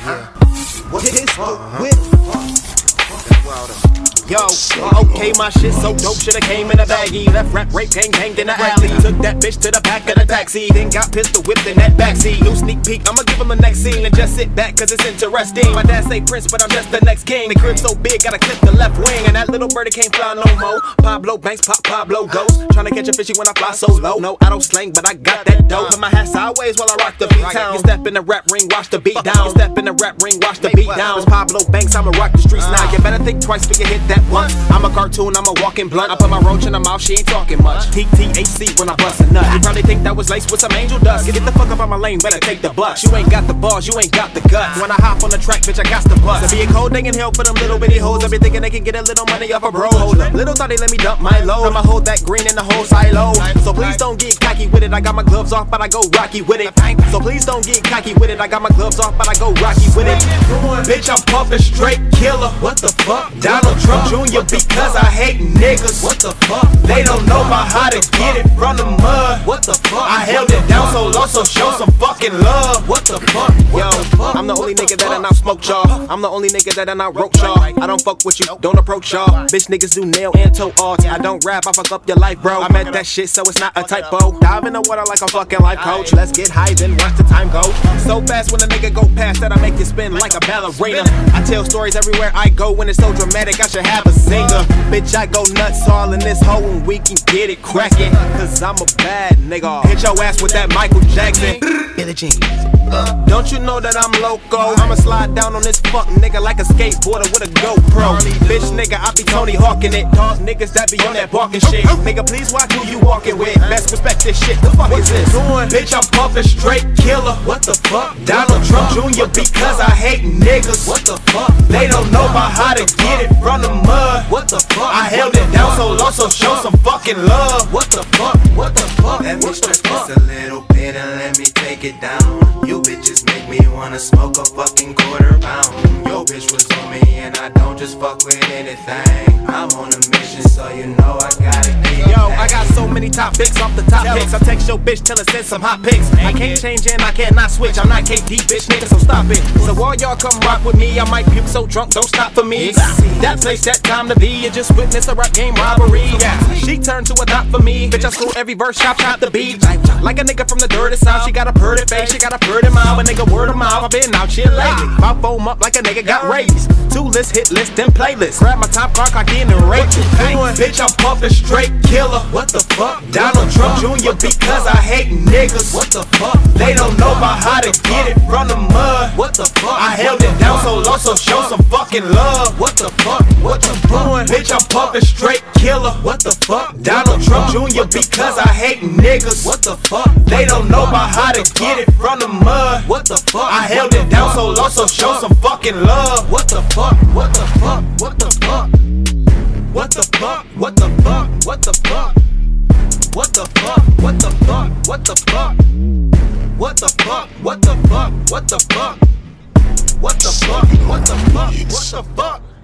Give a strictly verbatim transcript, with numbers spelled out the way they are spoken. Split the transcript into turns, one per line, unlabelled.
Yeah. What is with? Yo, okay, my shit so dope, shoulda came in a baggie. Left rap, rape, gang, banged in the alley. Took that bitch to the back of the taxi, then got pistol whipped in that backseat. New sneak peek, I'ma give him the next scene and just sit back cause it's interesting. My dad say Prince, but I'm just the next king. The crib so big, gotta clip the left wing, and that little birdie can't fly no more. Pablo Banks, pop Pablo Ghost, tryna catch a fishy when I fly so low. No, I don't slang, but I got that dope. Put my hat sideways while I rock the beat town. You step in the rap ring, watch the beat down. You step in the rap ring, watch the beat down. It's Pablo Banks, I'ma rock the streets now. You better think twice before you hit that once. I'm a cartoon, I'm a walking blunt. I put my roach in her mouth, she ain't talking much. T T H C when I bust a nut. You probably think that was laced with some angel dust. Get the fuck up on my lane, better take the bus. You ain't got the balls, you ain't got the guts. When I hop on the track, bitch, I got the bus. To be a cold day in hell for them little bitty hoes. Every thinking they can get a little money off a bro. Hold up. Little thought they let me dump my load. I'ma hold that green in the whole silo. So please don't get cocky with it. I got my gloves off, but I go rocky with it. So please don't get cocky with it. I got my gloves off, but I go rocky with it. Bitch, I'm puffin' straight killer. What the fuck? Donald Trump Junior because I hate niggas. What the fuck? They don't know about how to get it from the mud. What the fuck? I held it down so long, so show some fucking love. What the fuck? Yo, I'm the only nigga that I not smoke y'all. I'm the only nigga that I not rope y'all. I don't fuck with you, don't approach y'all. Bitch niggas do nail and toe arts. I don't rap, I fuck up your life, bro. I meant that shit, so it's not a typo. Dive in the water like a fucking life coach. Let's get high, then watch the time go. So fast when a nigga go past that, I make it spin like a ballerina. I tell stories everywhere I go. When it's so dramatic, I should have a singer. Bitch, I go nuts all in this hole and we can get it crackin'. Cause I'm a bad nigga. Hit your ass with that Michael Jackson. Billie Jean. Don't you know that I'm loco? I'ma slide down on this fuck nigga like a skateboarder with a GoPro. Bitch nigga, I be Tony Hawkin' it. Dog niggas that be on that barking shit. Nigga, please watch who you walking with. Best respect this shit. The fuck is this? Bitch, I'm puffin' straight killer. What the fuck? Donald Trump Junior because I hate niggas. What the fuck? They don't know about how to get it from the mud. What the fuck? I held it down so long, so show some fucking love. What the fuck? What the fuck?
Let me stress this a little bit and let me take it down. You bitches make me wanna smoke a fucking quarter pound. Yo bitch was on me and I don't just fuck with anything. I'm on a mission, so you know I gotta get
Yo, I got so many topics off the top picks. I text your bitch, tell her send some hot pics. I can't change and I cannot switch. I'm not K D, bitch nigga, so stop it. So all y'all come rock with me, I might puke so drunk, don't stop for me. That place, that time to be, you just witness a rap game robbery. Yeah, she turned to a thought for me. Bitch, I screw every verse, chop, chop the beat. Like a nigga from the dirty south, she got a purty face, she got a purty mouth. A nigga word of mouth, I been out shit lately. My foam up like a nigga got raised. Two list, hit list, then playlist. Grab my top car, cock in and rape it. Bitch, I'm puffin' straight killer. What the fuck? Donald Trump Junior because I hate niggas. What the fuck? They don't know about how to get it from the mud. What the fuck? I held it down so long, so show some fucking love. What the fuck? What the fuck? Bitch, I'm puffin' straight killer. What the fuck? Donald Trump Junior because I hate niggas. What the fuck? They don't know about how to get it from the mud. What the fuck? I held it down so long, so show some fucking love. What the fuck? What the fuck? What the fuck? What the fuck? What the fuck? What the fuck? What the fuck? What the fuck? What the fuck? What the fuck? What the fuck? What the fuck? What the fuck? What the fuck? What the fuck?